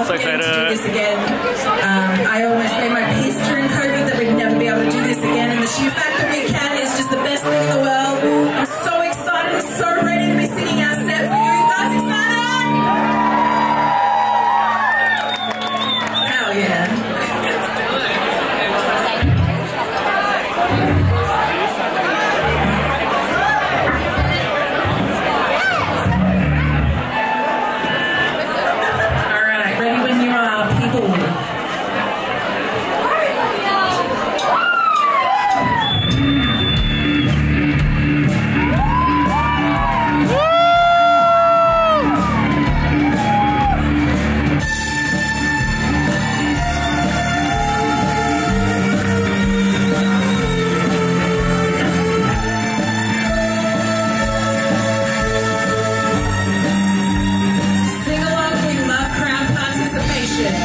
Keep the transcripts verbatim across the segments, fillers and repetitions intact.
love So getting to do excited. this again. Um, I almost made my peace during COVID that we'd never be able to do this again, and the sheer fact that we can is just the best thing in the world. I'm so excited, so ready to be singing our set for you. You guys excited? Hell yeah. All right, ready when you are, people. Sing along, we love crowd participation.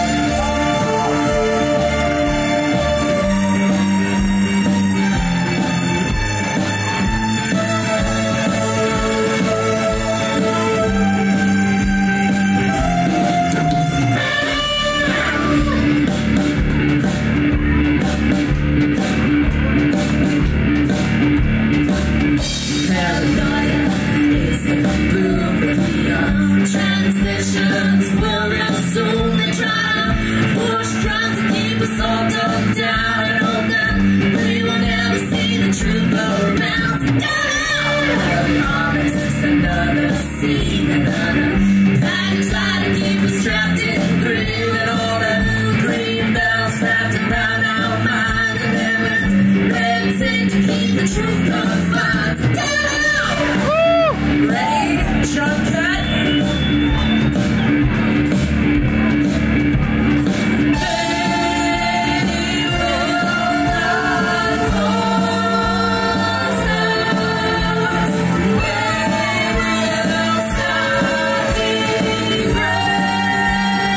Transmissions will resume the trial. Push trying to keep us all dumbed down and hold that we will never see the truth around. Another promise, another scene, another package trying to keep us trapped in greed, and all the green bells wrapped around our minds, and there is red tape to keep the truth confined. Ready? Jump cut. They will stop the rain.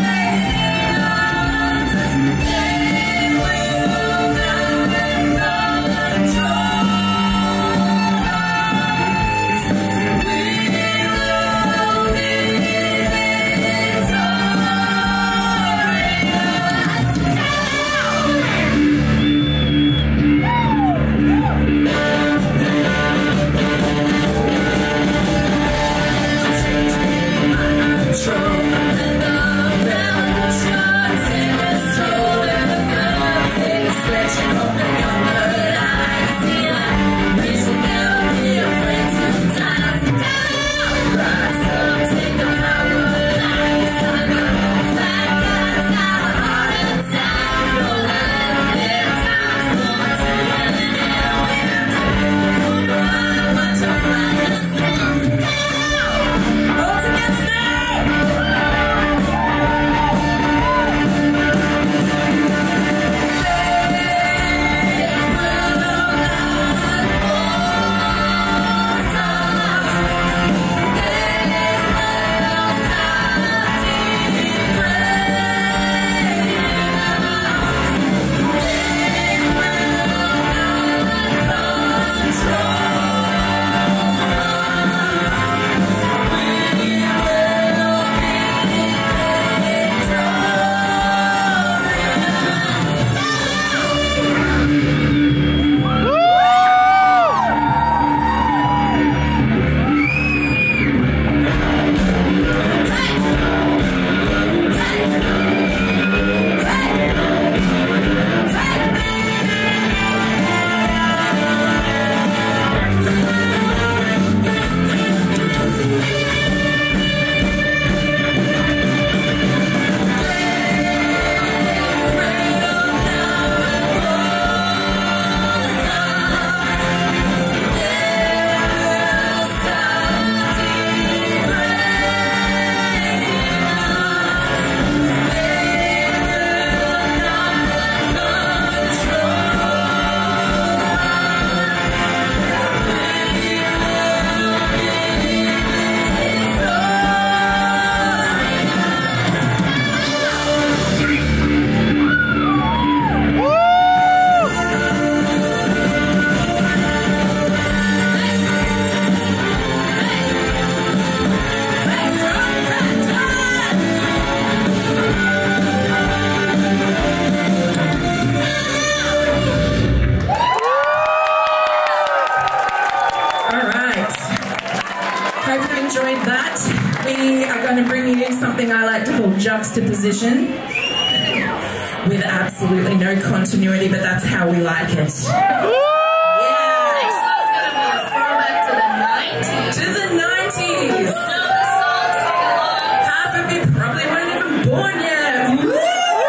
juxtaposition with absolutely no continuity, but that's how we like it. Next song's gonna be a throwback to the nineties. To the nineties! So the song's sing along. Half of you probably weren't even born yet! Woo!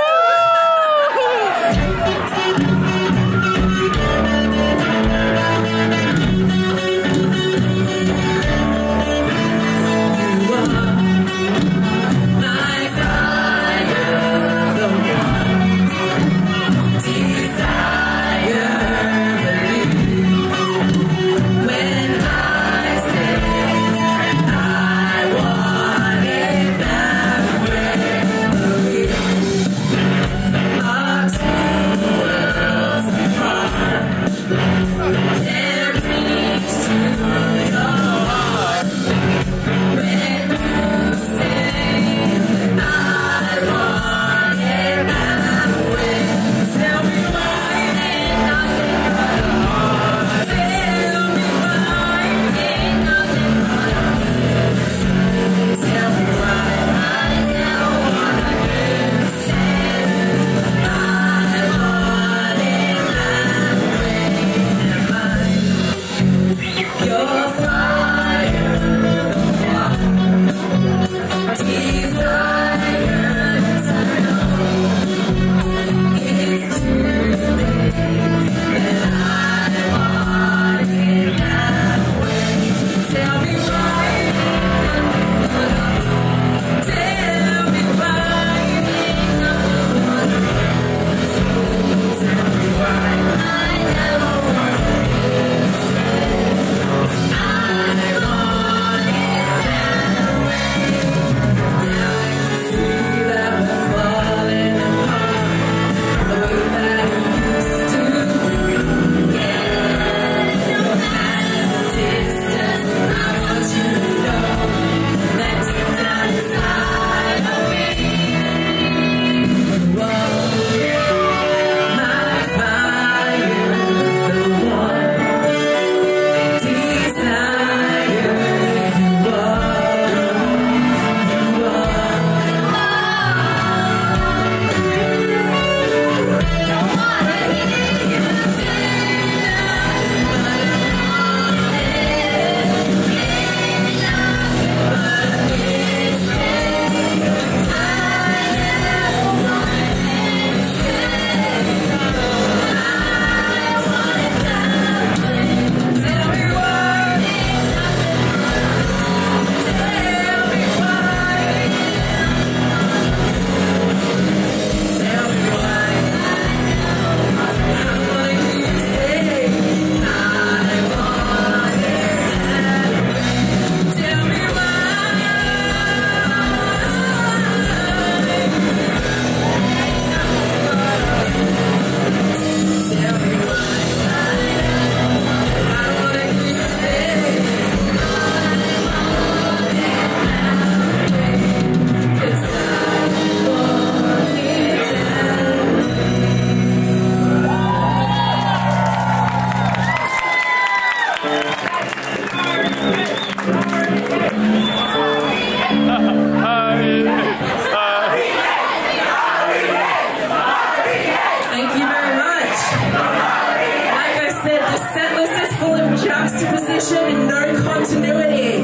juxtaposition and no continuity.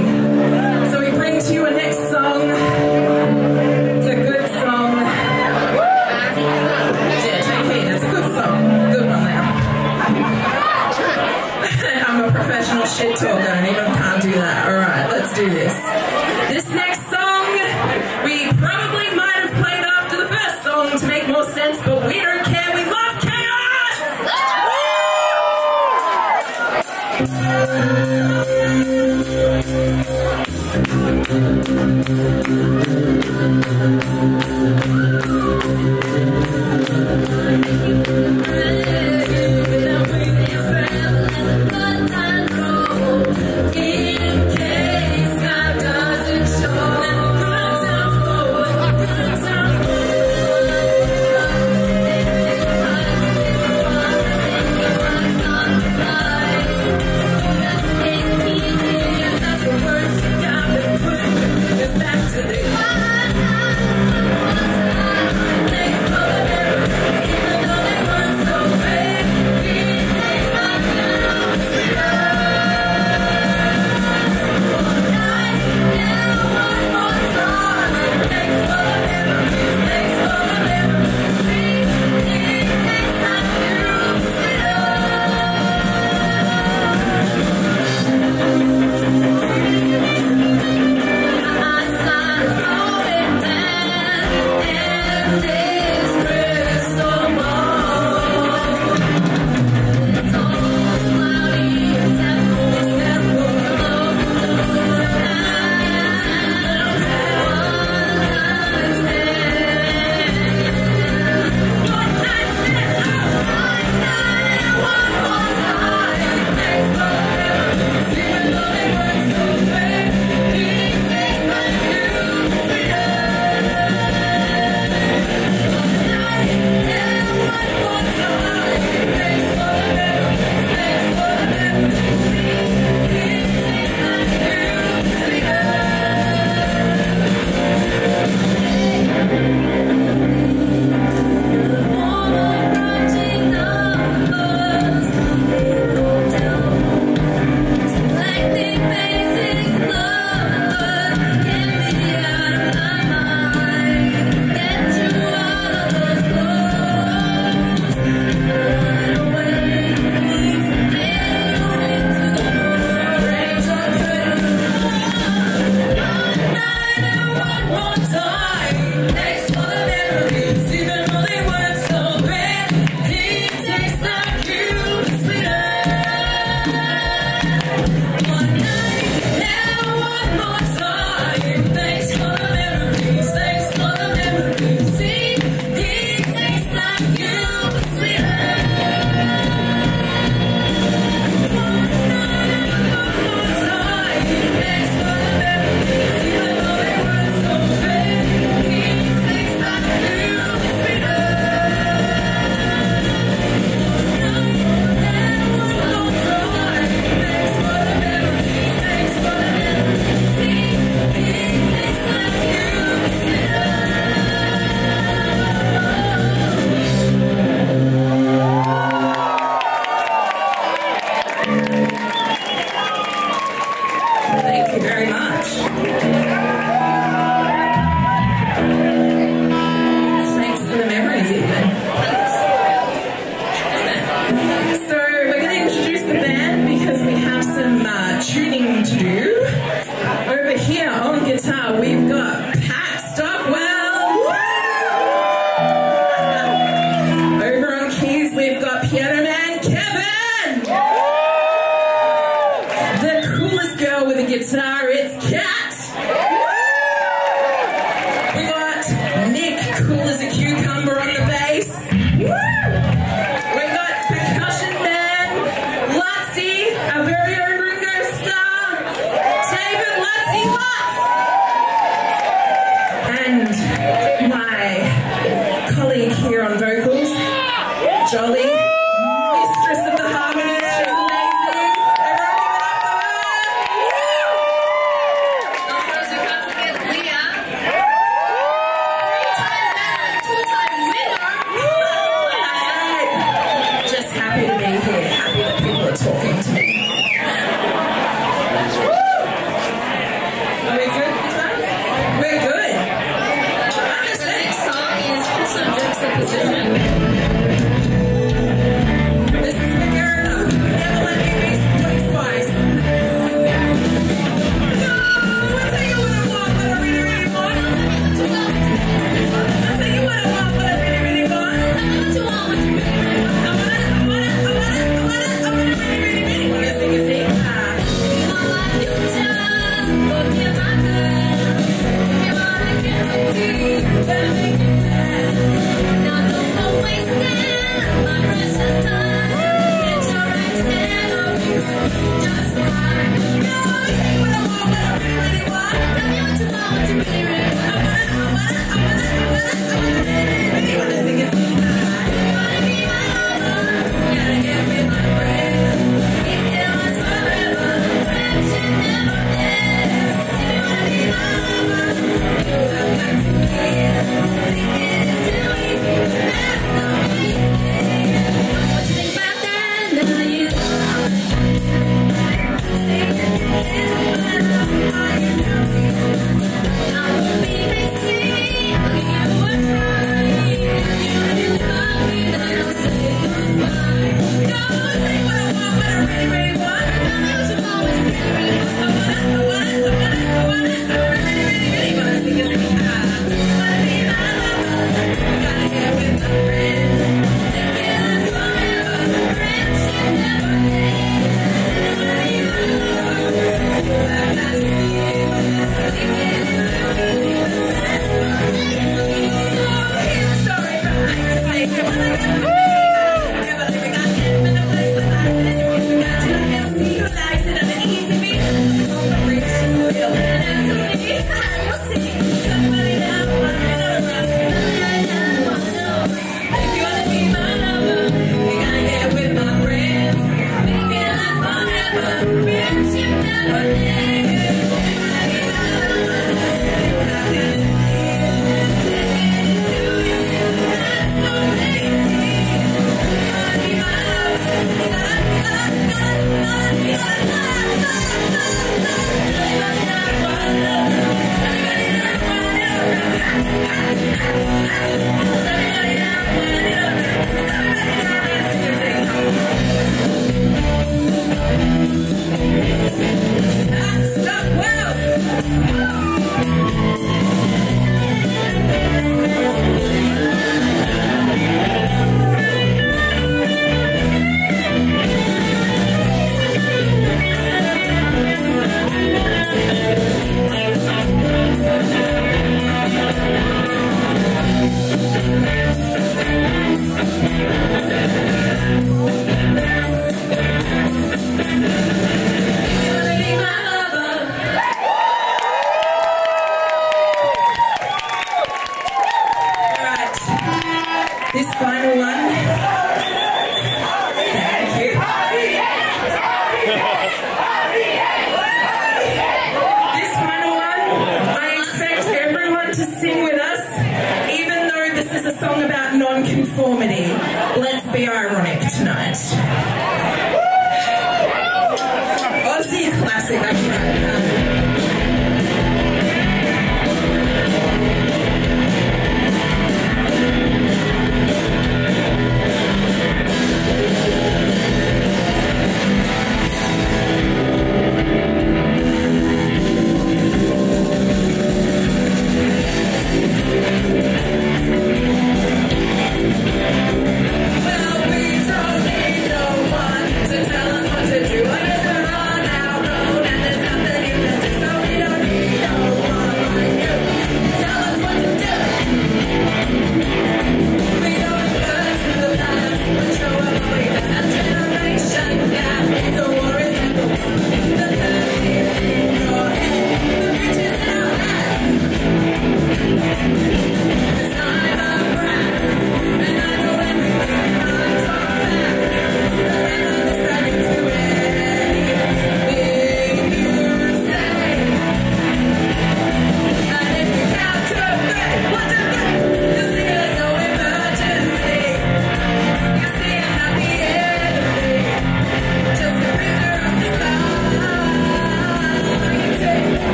So we bring to you a next song. It's a good song. Yeah, take heed, it's a good song. Good one now. I'm a professional shit talker and even can't do that. Alright, let's do this. This next song, we probably might have played after the first song to make more sense, but we don't care, we love chaos! Back to the guitar, it's Kat. We got Nick, cool as a cucumber on the bass. We got percussion man, Lutzy, our very own Ringo Starr, David Lutzy Lutz. And my colleague here on vocals, Jolly, mistress of the harmonies, she's amazing. Talking to me. Are we good? We're good. The next song is also juxtaposition. This is the era. Never let me be Spice Spice. No, I'll tell you what I want, but I really, really want. I'll tell you what I want, but I really, really want. What you want, what you really, really want. I want it, I want it, I want it, I want it, I want it, really, really, really want to sing a sing. Now don't This final one. Thank you. This final one, I expect everyone to sing with us, even though this is a song about non-conformity. Let's be ironic tonight.